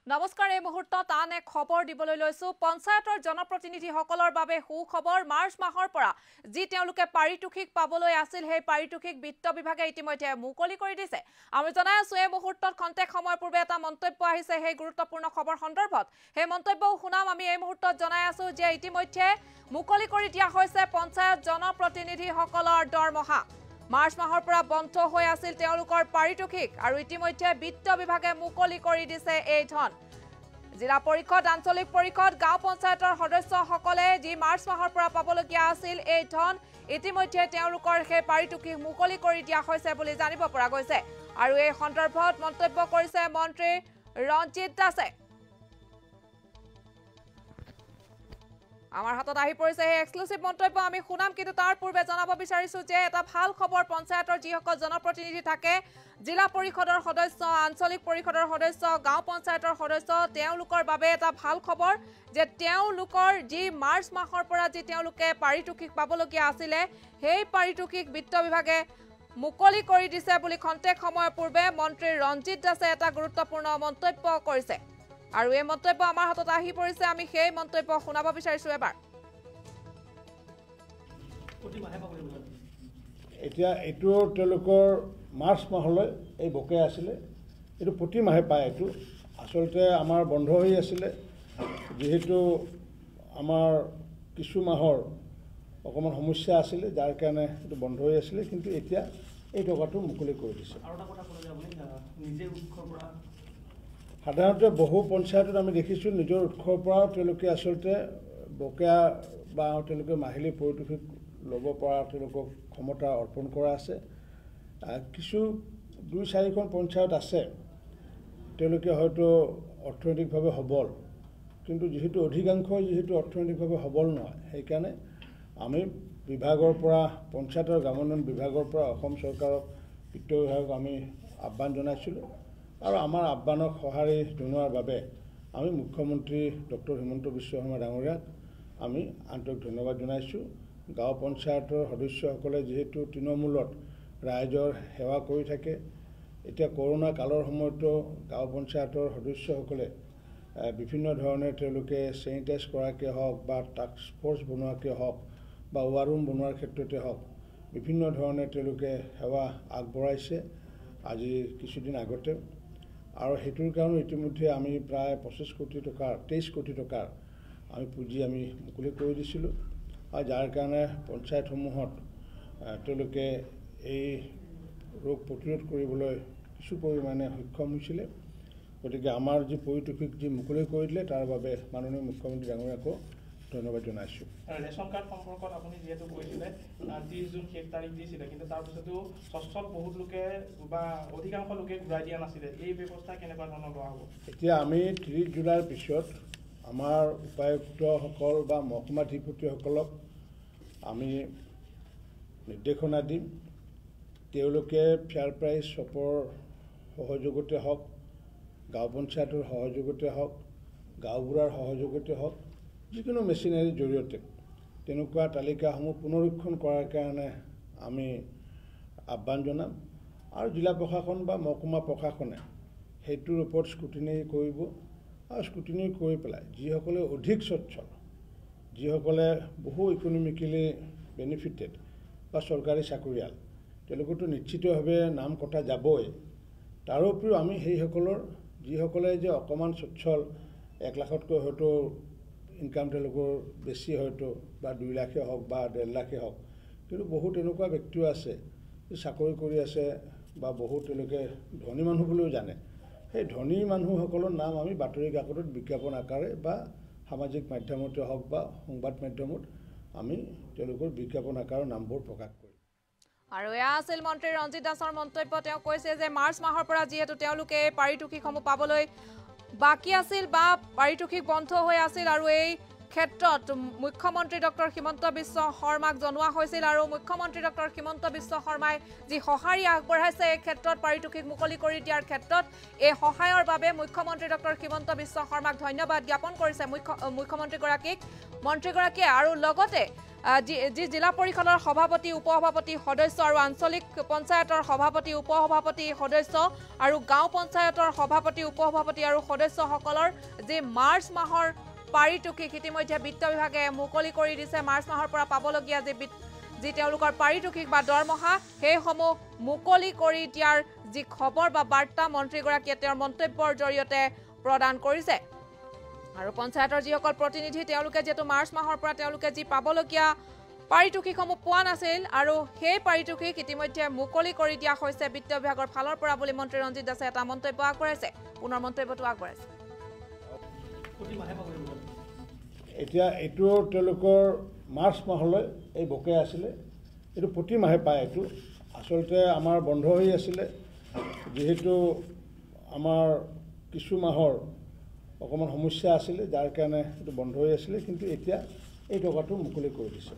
নমস্কাৰ এই মুহূৰ্তত আন এক খবৰ দিবলৈ লৈছো পঞ্চায়তৰ জনপ্ৰতিনিধিসকলৰ বাবে সুখবৰ মাৰ্চ মাহৰ পৰা যি তেওঁলোকে পাৰিতোষিক পাবলৈ আছিল সেই পাৰিতোষিক বিত্ত বিভাগে ইতিমধ্যে মুকলি কৰি দিছে আমি জনাই আছো এই মুহূৰ্তত খন্তেক সময় পূৰ্বে এটা মন্তব্য আহিছে সেই গুৰুত্বপূৰ্ণ খবৰ সন্দৰ্ভত সেই মন্তব্যও শুনাম আমি এই মুহূৰ্তত জনাই আছো যে ইতিমধ্যে মুকলি কৰি দিয়া হৈছে পঞ্চায়ত জনপ্ৰতিনিধিসকলৰ দৰমহা মাৰ্চ মাহৰ পৰা বন্ধ হৈ আছিল তেওঁলোকৰ পাৰিতোষিক আৰু ইতিমধ্যে বিত্ত বিভাগে মুকলি কৰি দিছে এই ধন জিলা পৰিষদ আঞ্চলিক পৰিষদ গাঁও পঞ্চায়তৰ সদস্যসকলে যি মাৰ্চ মাহৰ পৰা পাবলগীয়া আছিল এই ধন ইতিমধ্যে তেওঁলোকৰ সেই পাৰিতোষিক মুকলি কৰি দিয়া হৈছে বুলি জানিব পৰা গৈছে আৰু এই সন্দৰ্ভত মন্তব্য কৰিছে মন্ত্ৰী ৰঞ্জিত দাসে আমাৰ হাতত আহি পৰিছে এই এক্সক্লুসিভ মন্তব্য আমি শুনাম কিন্তু তাৰ পূৰ্বে জনাব বিচাৰিছো যে এটা ভাল খবৰ পঞ্চায়তৰ যিসকল জনপ্ৰতিনিধি থাকে জিলা পৰিষদৰ সদস্য আঞ্চলিক পৰিষদৰ সদস্য গাঁও পঞ্চায়তৰ সদস্য তেওঁলোকৰ বাবে এটা ভাল খবৰ যে তেওঁলোকৰ যি মাৰ্চ মাহৰ পৰা যি তেওঁলোকে পাৰিতোষিক পাবলগীয়া আছিল সেই পাৰিতোষিক বিত্ত বিভাগে মুকলি কৰি দিছে বুলি খন্তেক সময় পূৰ্বে মন্ত্ৰী ৰঞ্জিত দাসে এটা গুৰুত্বপূৰ্ণ মন্তব্য কৰিছে আৰু এই মন্তব্য আমাৰ হাতত আহি পৰিছে আমি সেই মন্তব্য শুনাব বিচাৰিছো এবাৰ এতিয়া এটো তেওঁলোকৰ মাৰ্চ মাহলৈ এই বকে আছিলে এটো প্ৰতি মাহে পায় এটো আসলতে আমাৰ বন্ধ হৈ আছিলে যেহেতু আমাৰ কিছু মাহৰ অকমান সমস্যা আছিলে যাৰ কাৰণে এটো বন্ধ হৈ আছিলে কিন্তু এতিয়া এই টকাটো মুকলি কৰি দিছে আৰু এটা কথা ক'লে আপুনি নিজে উৎসৰ পৰা সাধাৰণতে বহু পঞ্চায়তত আমি দেখিছোঁ নিজৰ উৎসৰ পৰা তেওঁলোকে আসলতে বকেয়া বা তেওঁলোকে মাহিলী পাৰিতোষিক ল'ব পৰা তেওঁলোকক ক্ষমতা অৰ্পণ কৰা আছে কিছু 2-4খন পঞ্চায়ত আছে তেওঁলোকে হয়তো অৰ্থনৈতিকভাৱে সবল কিন্তু যেহেতু অধিকাংশ যেহেতু অৰ্থনৈতিকভাৱে সবল নহয় সেইকাৰণে আমি বিভাগৰ পৰা পঞ্চায়তৰ গ্ৰামোন্নয়ন বিভাগৰ পৰা অসম চৰকাৰক বিত্ত বিভাগক আমি আহ্বান জনাইছিলোঁ আৰু আমাৰ আহ্বানক সঁহাৰি জনোৱাৰ বাবে আমি মুখ্যমন্ত্ৰী ডক্টৰ হিমন্ত বিশ্ব শৰ্মা ডাঙৰীয়াক আমি আন্তৰিক ধন্যবাদ জনাইছোঁ গাঁও পঞ্চায়তৰ সদস্যসকলে যেহেতু তৃণমূলত ৰাইজৰ সেৱা কৰি থাকে এতিয়া কৰোনা কালৰ সময়তো গাঁও পঞ্চায়তৰ সদস্যসকলে বিভিন্ন ধৰণে তেওঁলোকে চেনিটাইজ কৰাকে হওক বা টাস্ক ফ'ৰ্চ বনোৱাকে হওক বা ৱাৰ ৰুম বনোৱাৰ ক্ষেত্ৰতে হওক বিভিন্ন ধৰণে তেওঁলোকে সেৱা আগবঢ়াইছে আজি কিছুদিন আগতে আৰু হেতুৰ কাৰণে ইতিমধ্যে আমি প্ৰায় 25 কোটি টকাৰ 23 কোটি টকাৰ আমি পুঁজি আমি মুকলি কৰি দিছিলোঁ আৰু যাৰ কাৰণে পঞ্চায়তসমূহত তেওঁলোকে এই ৰোগ প্ৰতিৰোধ কৰিবলৈ কিছু পৰিমাণে সক্ষম হৈছিলে গতিকে আমাৰ যি পাৰিতোষিক যি মুকলি কৰি দিলে তাৰ বাবে মাননীয় মুখ্যমন্ত্ৰী ডাঙৰীয়াকো ধন্যবাদ জনাইছোঁ ৰেচন কাৰ্ড সম্পৰ্কত আপুনি যেহেতু কৈছিলে 30 জুন শেষ তাৰিখ দিছিলে কিন্তু তাৰ পিছতো সচ্ছল বহুত লোকে বা অধিকাংশ লোকে ঘূৰাই দিয়া নাছিলে এই ব্যৱস্থা কেনেকুৱা ধৰণৰ লোৱা হ'ব এতিয়া আমি 30 জুলাইৰ পিছত আমাৰ উপায়ুক্তসকল বা মহকুমাধিপতিসকলক আমি নিৰ্দেশনা দিম তেওঁলোকে ফেয়াৰ প্ৰাইচ শ্বপৰ সহযোগতে হওক গাঁও পঞ্চায়তৰ সহযোগতে হওক গাঁওবুঢ়াৰ সহযোগতে হওক যিকোনো মেচিনাৰীৰ জৰিয়তে তেনেকুৱা তালিকাসমূহ পুনৰীক্ষণ কৰাৰ কাৰণে আমি আহ্বান জনাম আৰু জিলা প্ৰশাসন বা মহকুমা প্ৰশাসনে সেইটোৰ ওপৰত স্ক্ৰুটিনি কৰিব আৰু স্ক্ৰুটিনি কৰি পেলাই যিসকলে অধিক সচ্ছল যিসকলে বহু ইকনমিকেলি বেনিফিটেড বা চৰকাৰী চাকৰিয়াল তেওঁলোকতো নিশ্চিতভাৱে নাম কটা যাবই তাৰোপৰিও আমি সেইসকলৰ যিসকলে যে অকণমান সচ্ছল 1 লাখতকৈ হয়তো ইনকাম তেওঁলোকৰ বেছি হয়তো বা 2 লাখে হওক বা 1.5 লাখে হওক কিন্তু বহুত এনেকুৱা ব্যক্তিও আছে যে চাকৰি কৰি আছে বা বহুত তেওঁলোকে ধনী মানুহ বুলিও জানে সেই ধনী মানুহসকলৰ নাম আমি বাতৰি কাকতত বিজ্ঞাপন আকাৰে বা সামাজিক মাধ্যমতে হওক বা সংবাদ মাধ্যমত আমি তেওঁলোকৰ বিজ্ঞাপন আকাৰৰ নামবোৰ প্ৰকাশ কৰিম আৰু এয়া আছিল মন্ত্ৰী ৰঞ্জিত দাসৰ মন্তব্য তেওঁ কৈছে যে মাৰ্চ মাহৰ পৰা যেহেতু তেওঁলোকে পাৰিতোষিকসমূহ পাবলৈ বাকি আছিল বা পাৰিতোষিক বন্ধ হৈ আছিল আৰু এই ক্ষেত্ৰত মুখ্যমন্ত্ৰী ডক্টৰ হিমন্ত বিশ্ব শৰ্মাক জনোৱা হৈছিল আৰু মুখ্যমন্ত্ৰী ডক্টৰ হিমন্ত বিশ্ব শৰ্মাই যি সহাৰি আগবঢ়াইছে এই ক্ষেত্ৰত পাৰিতোষিক মুকলি কৰি দিয়াৰ ক্ষেত্ৰত এই সহায়ৰ বাবে মুখ্যমন্ত্ৰী ডক্টৰ হিমন্ত বিশ্ব শৰ্মাক ধন্যবাদ জ্ঞাপন কৰিছে মুখ্যমন্ত্ৰীগৰাকীক মন্ত্ৰীগৰাকীয়ে আৰু লগতে যি জিলা পৰিষদৰ সভাপতি উপসভাপতি সদস্য আৰু আঞ্চলিক পঞ্চায়তৰ সভাপতি উপসভাপতি সদস্য আৰু গাঁও পঞ্চায়তৰ সভাপতি উপসভাপতি আৰু সদস্যসকলৰ যি মাৰ্চ মাহৰ পাৰিতোষিক ইতিমধ্যে বিত্ত বিভাগে মুকলি কৰি দিছে। মাৰ্চ মাহৰ পৰা পাবলগীয়া যি তেওঁলোকৰ পাৰিতোষিক বা দৰমহা সেইসমূহ মুকলি কৰি দিয়াৰ যি খবৰ বা বাৰ্তা মন্ত্ৰীগৰাকীয়ে তেওঁৰ মন্তব্যৰ জৰিয়তে প্ৰদান কৰিছে। আৰু পঞ্চায়তৰ যিসকল প্ৰতিনিধি তেওঁলোকে যেহেতু মাৰ্চ মাহৰ পৰা তেওঁলোকে যি পাবলগীয়া পাৰিতোষিকসমূহ পোৱা নাছিল আৰু সেই পাৰিতোষিক ইতিমধ্যে মুকলি কৰি দিয়া হৈছে বিত্ত বিভাগৰ ফালৰ পৰা বুলি মন্ত্ৰী ৰঞ্জিত দাসে এটা মন্তব্য আগবঢ়াইছে। পুনৰ মন্তব্যটো আগবঢ়াইছে। এতিয়া এইটো তেওঁলোকৰ মাৰ্চ মাহলৈ এই বকেয়া আছিলে, এইটো প্ৰতি মাহে পায়। এইটো আচলতে আমাৰ বন্ধ হৈ আছিলে, যিহেতু আমাৰ কিছু মাহৰ অকণমান সমস্যা আছিলে, যাৰ কাৰণে এইটো বন্ধ হৈ আছিলে, কিন্তু এতিয়া এই টকাটো মুকলি কৰি দিছে।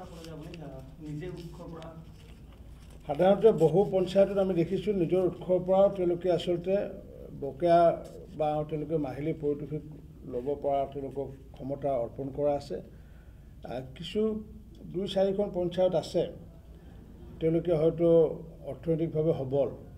সাধাৰণতে বহু পঞ্চায়তত আমি দেখিছোঁ নিজৰ উৎসৰ পৰাও তেওঁলোকে আচলতে বকেয়া বা তেওঁলোকে মাহিলী পাৰিতোষিক ল'ব পৰা তেওঁলোকক ক্ষমতা অৰ্পণ কৰা আছে। কিছু 2-4খন পঞ্চায়ত আছে তেওঁলোকে হয়তো অৰ্থনৈতিকভাৱে সবল,